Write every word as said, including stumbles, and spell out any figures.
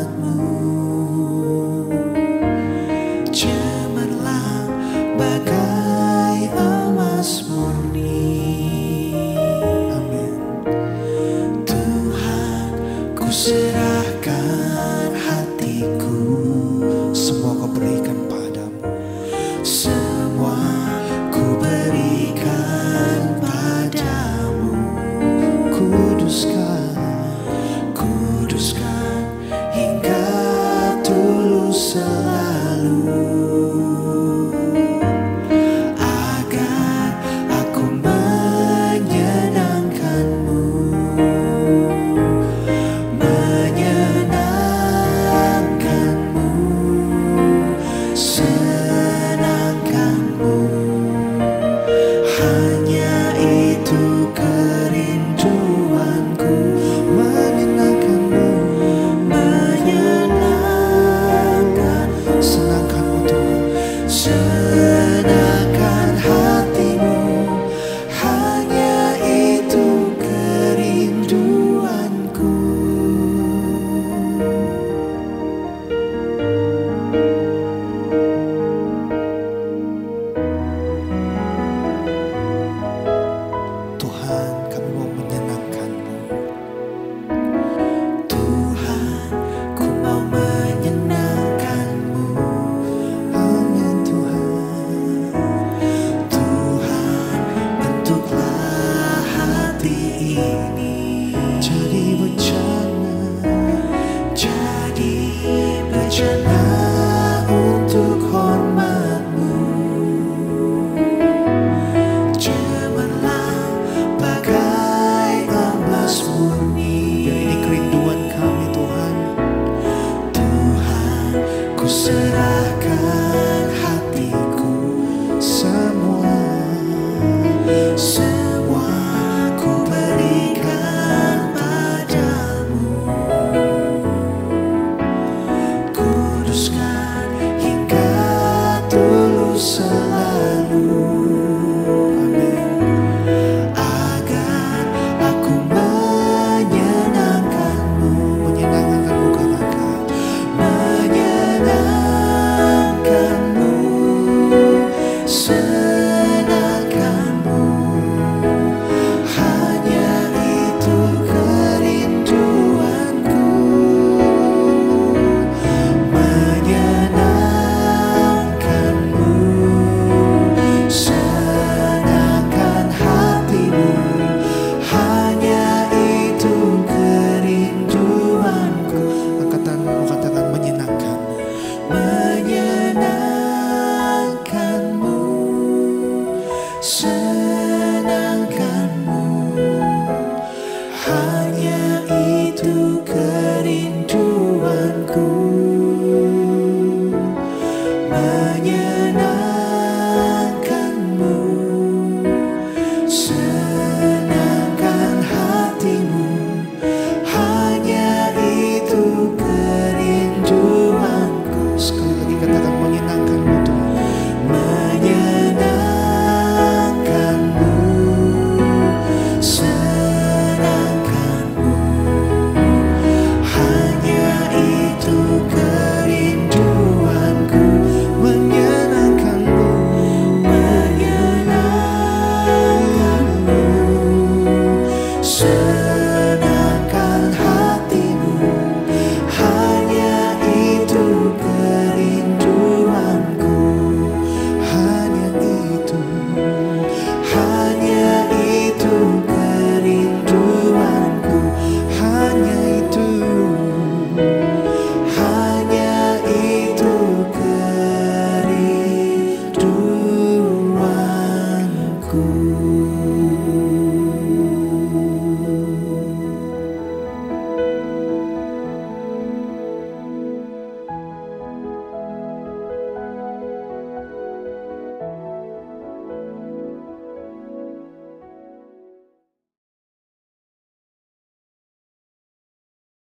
hormat-Mu. Cemerlang bagai emas murni. Amin. Tuhan, ku serahkan hatiku. Semua Kau berikan padamu. Semua ku berikan padamu. Kuduskan, kuduskan hingga tulus selalu, agar aku menyenangkan-Mu, menyenangkan-Mu, senangkan-Mu. Hanya itu kerinduanku, menyenangkan-Mu, menyenangkan, senangkan-Mu Tuhan, senangkan hati-Mu. Hanya itu kerinduanku. Tuhan, kami mau menyenangkan-Mu. Tuhan, ku mau menyenangkan-Mu. Amin Tuhan. Tuhan, bentuklah hati ini jadi bencana, jadi bencana untuk hormat-Mu. Cemerlang bagai emas murni. Biar ini kerinduan kami Tuhan. Tuhan, ku serahkan